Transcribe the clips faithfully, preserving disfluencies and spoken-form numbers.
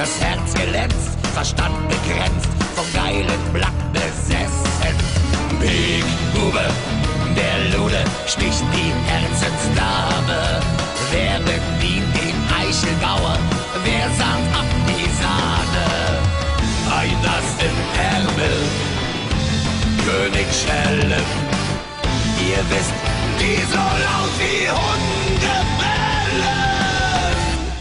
das Herz glänzt, Verstand begrenzt, vom geilen Blatt besessen. Big Bube, der Lude, sticht die Herzensdame. Wer bedient den Eichelbauer, wer sandt ab die Sahne? Ein Ass im Ärmel, König Schelem. Ihr wisst, die so laut wie Hunde bellen.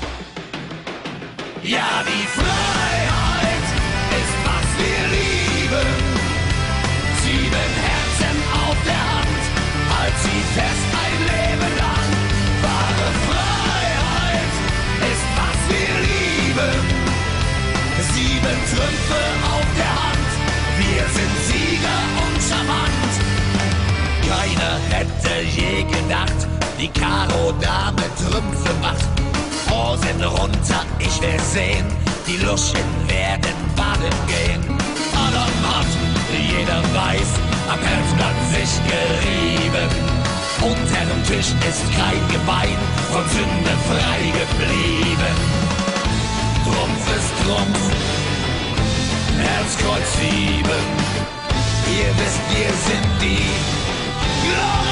Ja, die Freiheit ist, was wir lieben. Sieben Herzen auf der Hand, halt sie fest ein Leben lang. Wahre Freiheit ist, was wir lieben. Sieben Trümpfe auf der Hand, wir sind Sieger und charmant. Keiner hätte je gedacht, die Karo-Dame Trümpfe macht. Hosen runter, ich will sehen, die Luschen werden baden gehen. Aller Macht, jeder weiß, am Herzen hat sich gerieben. Unterm Tisch ist kein Gebein von Sünde frei geblieben. Trumpf ist Trumpf, Herzkreuz sieben. Ihr wisst, wir sind die Glorreichen